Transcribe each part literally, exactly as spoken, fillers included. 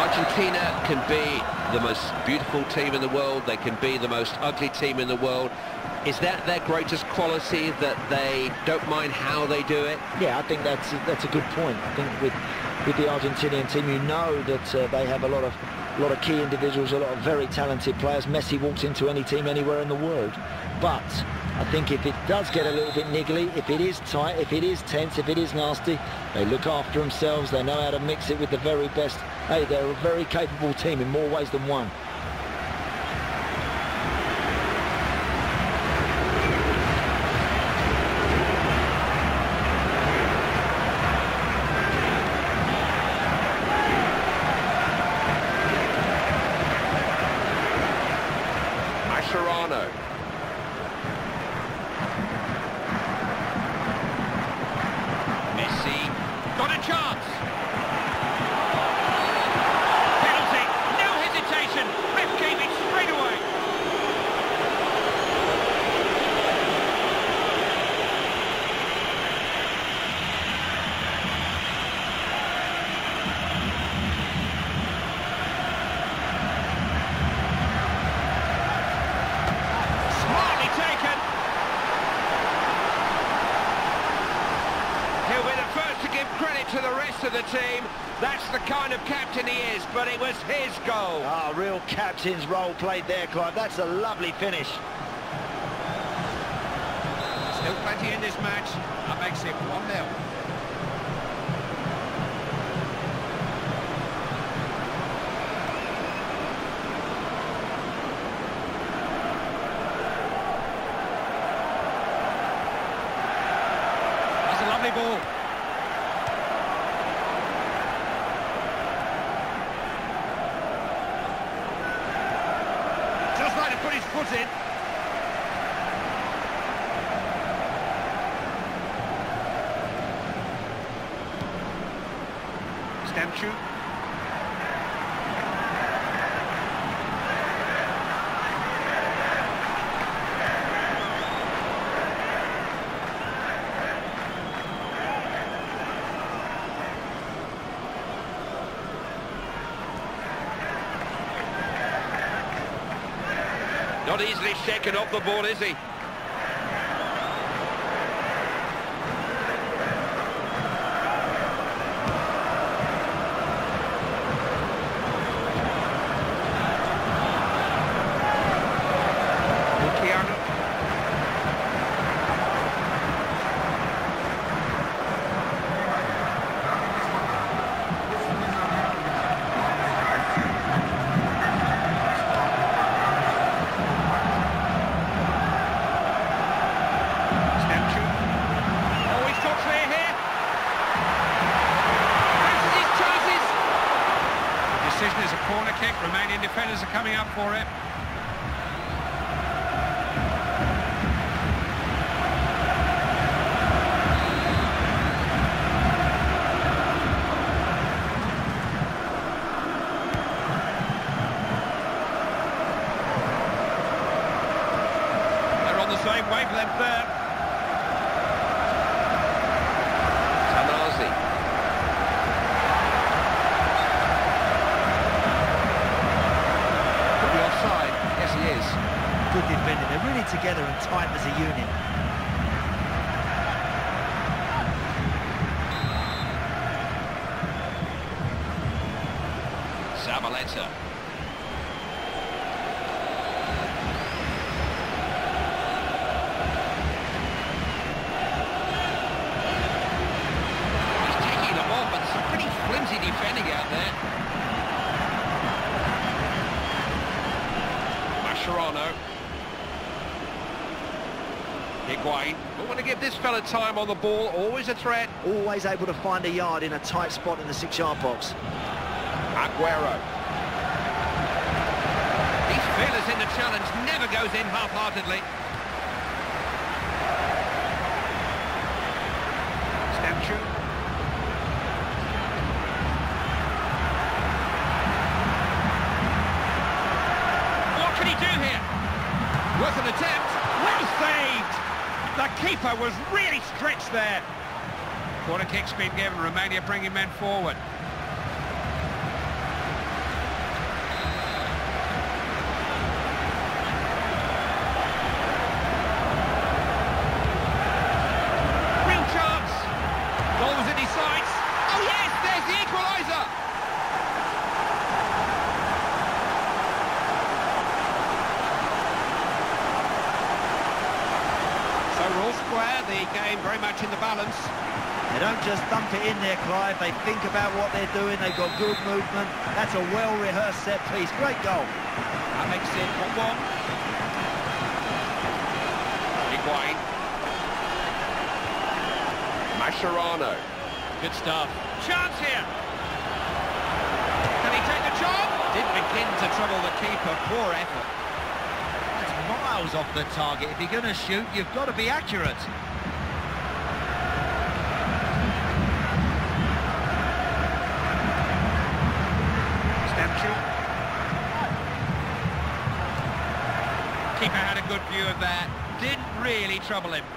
Argentina can be the most beautiful team in the world, they can be the most ugly team in the world. Is that their greatest quality, that they don't mind how they do it? Yeah, I think that's that's a good point. I think with with the Argentinian team, you know that uh, they have a lot of a lot of key individuals, a lot of very talented players. Messi walks into any team anywhere in the world, but I think if it does get a little bit niggly, if it is tight, if it is tense, if it is nasty, they look after themselves, they know how to mix it with the very best. Hey, they're a very capable team in more ways than one. Mascherano. Messi got a chance. Penalty, no hesitation. Ref gave it straight away. Smartly taken. He'll be the first to give credit to the rest of the team. That's the kind of captain he is, but it was his goal. Ah, real captain's role played there, Clive. That's a lovely finish. Still plenty in this match. That makes it one nil. That's a lovely ball. Just like to put his foot in. Stamchu. Not easily shaken off the ball, is he? Luciano. Stamchu. Oh, he's got clear here. Fancies his chances. The decision is a corner kick. Romanian defenders are coming up for it. They're on the same wavelength there. Tanasi. Could be offside. Yes, he is. Good defending. They're really together and tight as a unit. Zabaleta. He's taking them off, but some pretty flimsy defending out there. Mascherano. Higuain. We want to give this fella time on the ball, always a threat. Always able to find a yard in a tight spot in the six-yard box. Aguero. He's fearless in the challenge, never goes in half-heartedly. Stamchu. What can he do here? Worth an attempt. Well saved! The keeper was really stretched there. Corner kick's been given. Romania bringing men forward. many sights. Oh yes, there's the equaliser! So we're all square, the game very much in the balance. They don't just thump it in there, Clive. They think about what they're doing. They've got good movement. That's a well-rehearsed set piece. Great goal. That makes it one one. Higuain. Mascherano. Good stuff. Chance here. Can he take the job? Didn't begin to trouble the keeper. Poor effort. That's miles off the target. If you're going to shoot, you've got to be accurate. Keeper had a good view of that. Didn't really trouble him.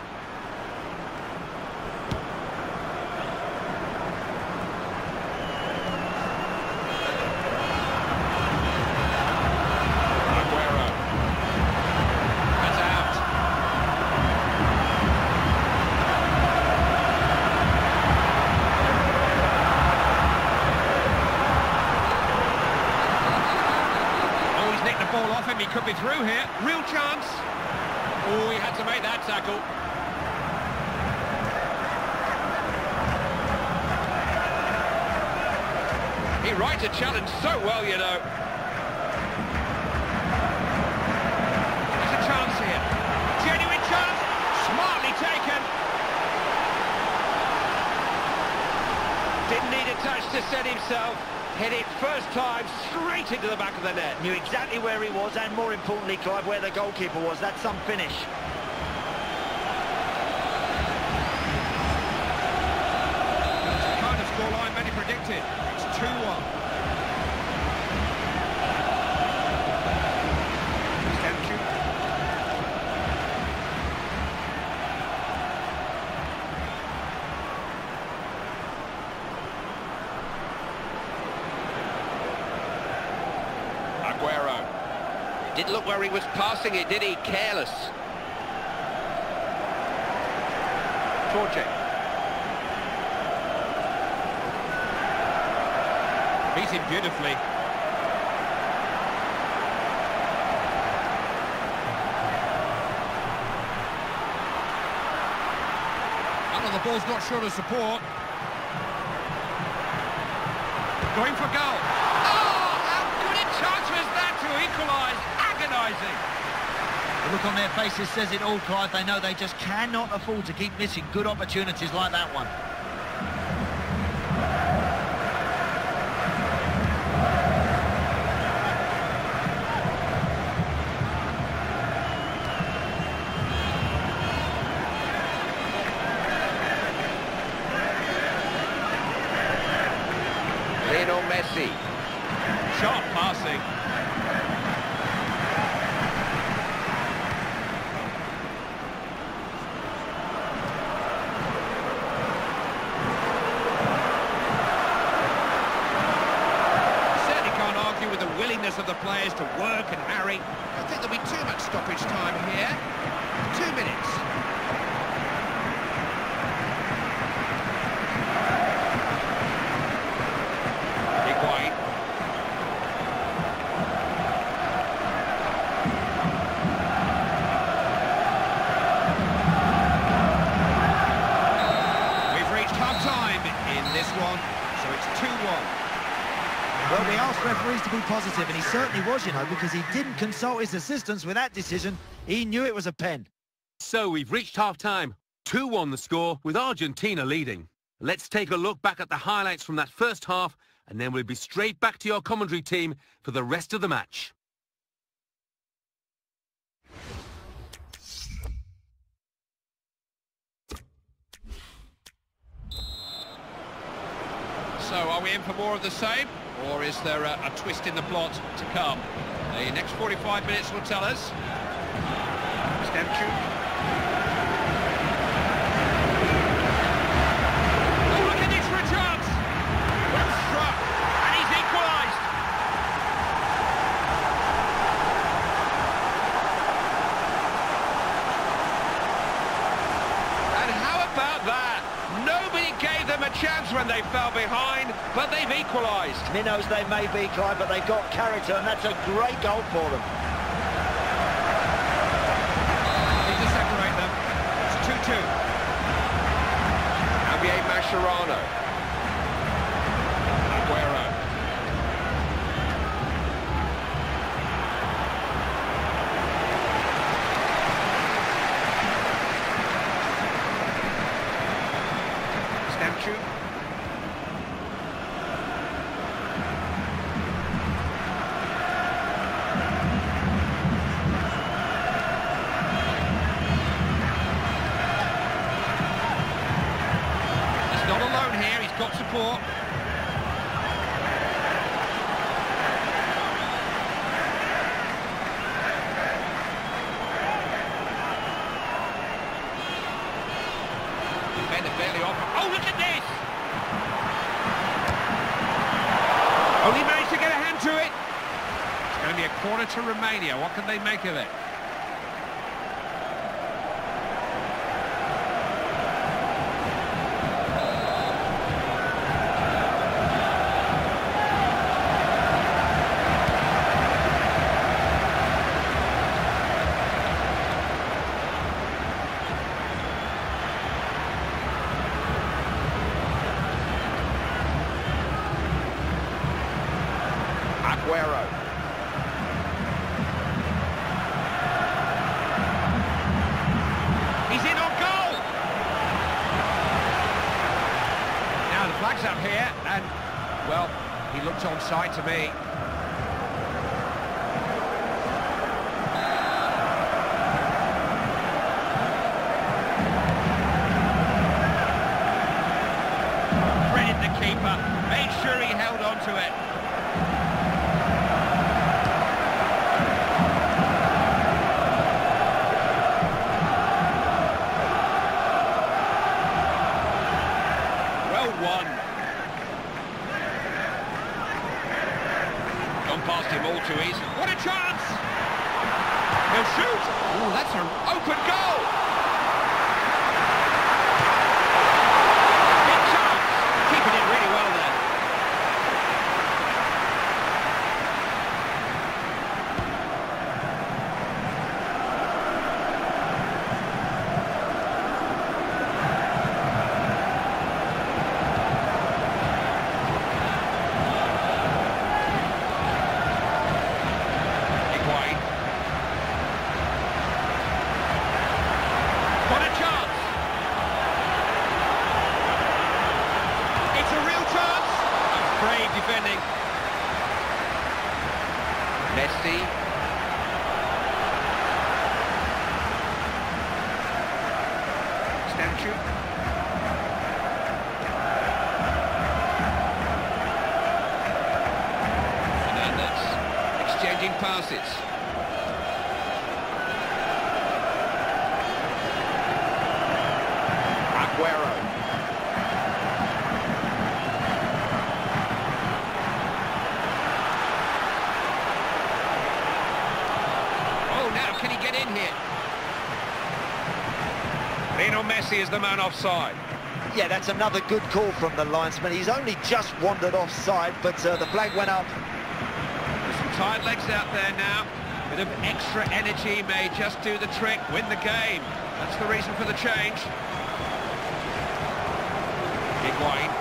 Aguero. That's out. Oh, he's nicked the ball off him. He could be through here. Real chance. Oh, he had to make that tackle. He rides a challenge so well, you know. There's a chance here. Genuine chance. Smartly taken. Didn't need a touch to set himself. Hit it first time straight into the back of the net. Knew exactly where he was, and more importantly, Clive, where the goalkeeper was. That's some finish. That's the kind of scoreline many predicted. It's two one. Aguero. Didn't look where he was passing it, did he? Careless. Torche. Beat him beautifully. Oh, the ball's not short of support. Going for goal. Chance was that to equalise. Agonising. The look on their faces says it all, Clive. They know they just cannot afford to keep missing good opportunities like that one. Lionel Messi. Sharp passing. Certainly can't argue with the willingness of the players to work and harry. I think there'll be too much stoppage time here. Two minutes. Higuain. One, so it's two one. Well, we asked referees to be positive, and he certainly was, you know, because he didn't consult his assistants with that decision. He knew it was a pen. So we've reached half-time. two one the score, with Argentina leading. Let's take a look back at the highlights from that first half, and then we'll be straight back to your commentary team for the rest of the match. So are we in for more of the same, or is there a, a twist in the plot to come? The next forty-five minutes will tell us. Stemchuk. Oh, look at this for a chance! Well struck, and he's equalised. And how about that? Nobody gave them a chance times when they fell behind, but they've equalised. Minnows they may be, Clive, but they've got character, and that's a great goal for them. Need to separate them. It's two two. Javier Mascherano. Aguero. Stamchu. He's not alone here, he's got support. Defender barely off. Oh, look at this! Only managed to get a hand to it. It's going to be a corner to Romania. What can they make of it? Aguero. He's in on goal! Now the flag's up here, and, well, he looked onside to me. Credit the keeper, made sure he held on to it. One. Gone past him all too easy. What a chance! He'll shoot! Oh, that's an open goal! Big chance! Keeping it really well there. Brave defending. Messi. Stamchu. Fernandes exchanging passes. Aguero. Can he get in here? Lionel Messi is the man offside. Yeah, that's another good call from the linesman. He's only just wandered offside, but uh, the flag went up. There's some tired legs out there now. Bit of extra energy may just do the trick, win the game. That's the reason for the change. Higuain.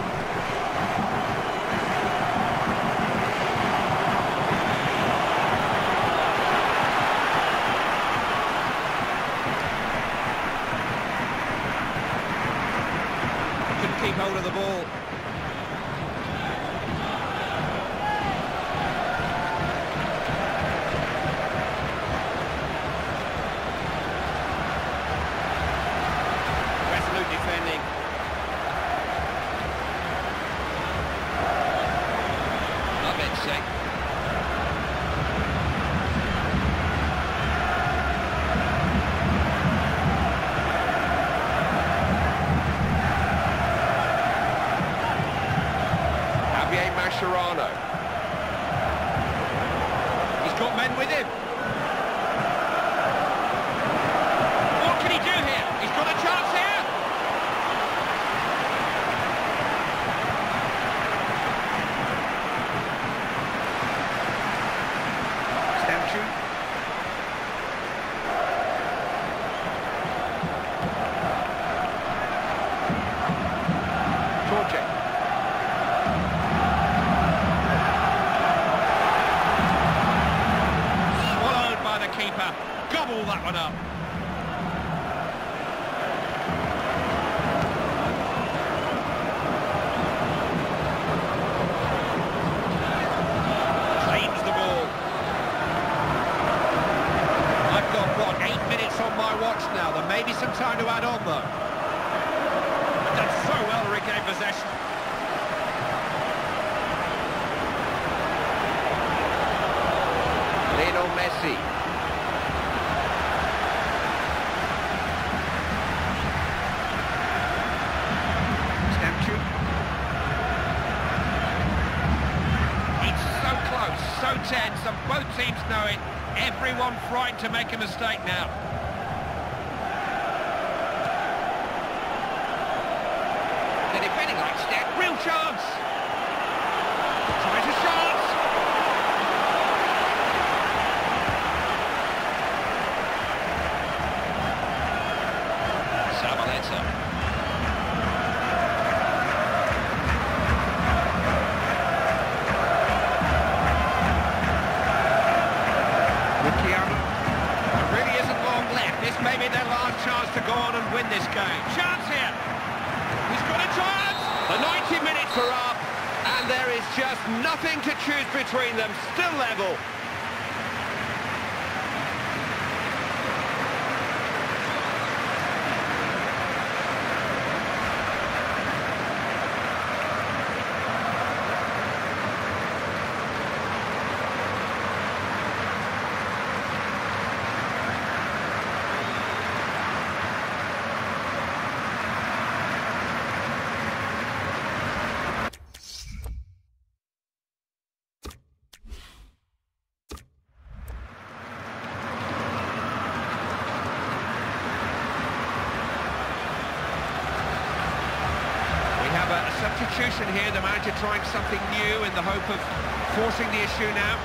Keep hold of the ball. Resolute defending. Lavezzi. Mascherano. He's got men with him. What can he do here? He's got a chance here. add on, though. Done so well to regain possession. Lionel Messi. Stamchu. It's so close, so tense, and both teams know it. Everyone frightened to make a mistake now. The defending like step, real chance. Tries a chance. Zabaleta. Luciano. There really isn't long left. This may be their last chance to go on and win this game. Chance here. He's got a chance. The ninety minutes are up, and there is just nothing to choose between them. Still level. Substitution here, the manager trying something new in the hope of forcing the issue now.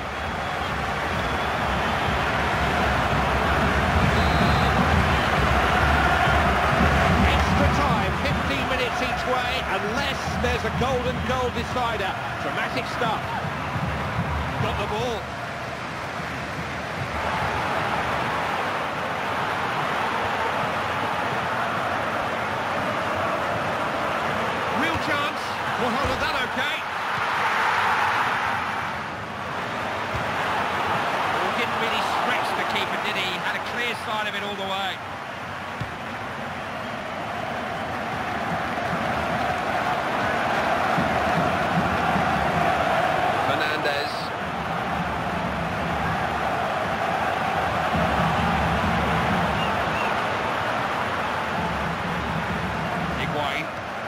Extra time, fifteen minutes each way, unless there's a golden goal decider. Dramatic stuff. Got the ball. Chance. We'll hold of that, okay? Well, didn't really stretch the keeper, did he? Had a clear sight of it all the way. Fernandez. Higuain.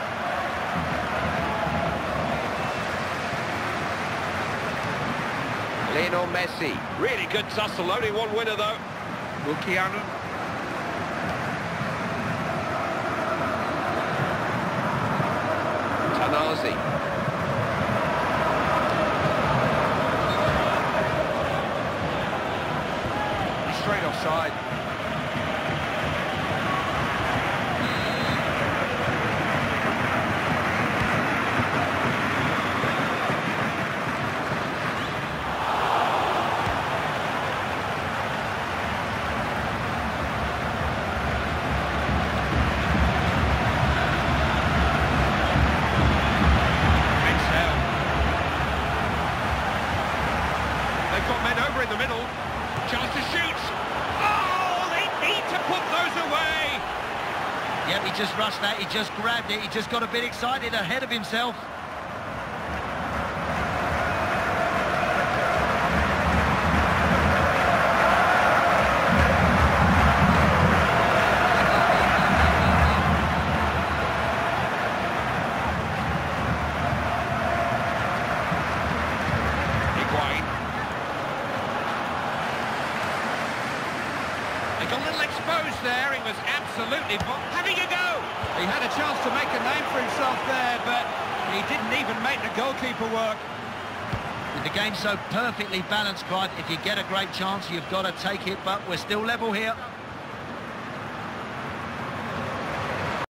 Lionel Messi. Really good tussle, only one winner though. Luciano. Tanazi. He's straight offside. In the middle, chance to shoot. Oh, they need to put those away. Yep, he just rushed that, he just grabbed it, he just got a bit excited ahead of himself. A little exposed there, he was absolutely having a go. He had a chance to make a name for himself there, but he didn't even make the goalkeeper work. With the game so perfectly balanced, Clive, if you get a great chance, you've got to take it, but we're still level here.